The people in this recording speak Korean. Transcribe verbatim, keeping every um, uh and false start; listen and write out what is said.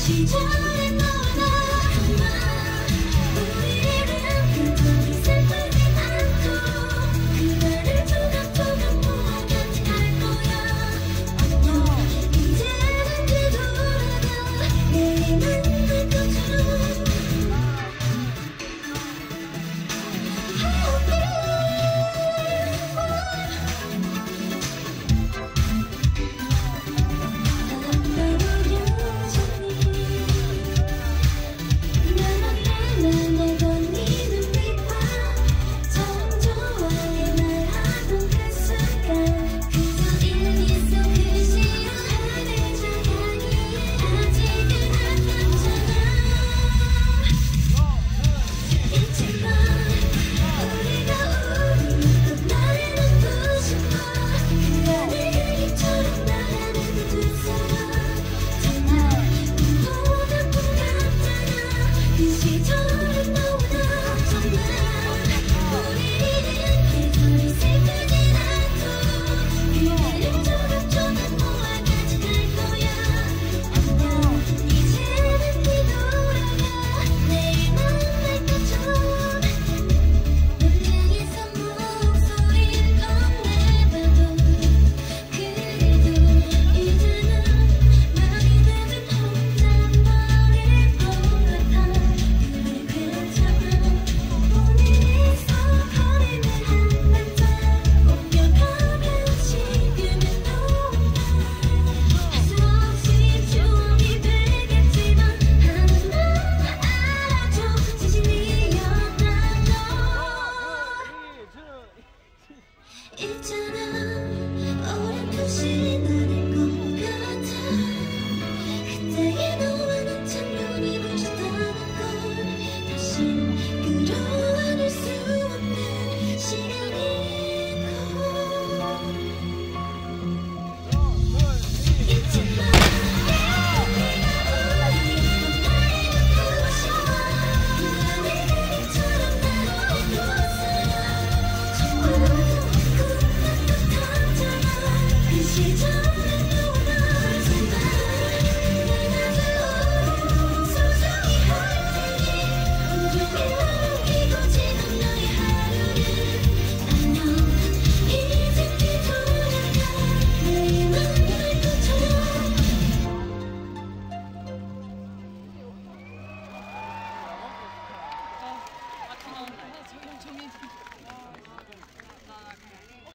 시절의 너와 나 정말 우리를 그토록 슬프진 않도록 그날을 조각조각 모아 같이 갈 거야. 안녕 이제는 뒤돌아가 내일 만날 것처럼 있잖아 어렴풋이 나를 것 같아 그때의 너와 난 참연히 부딪혔다는 걸 다신 끌어안을 수 없는 시간이고 있지만 네가 우리였던 나의 놓고 싶어 그날의 그림처럼 나를 내두었어 정말 그 시절의 너와 나 정말 내가 더 소중히 할 테니 온종일 남기고 지난 너의 하루를 안녕 이제 뒤돌아가 내일 만날 것처럼 아, 아, 정말 정말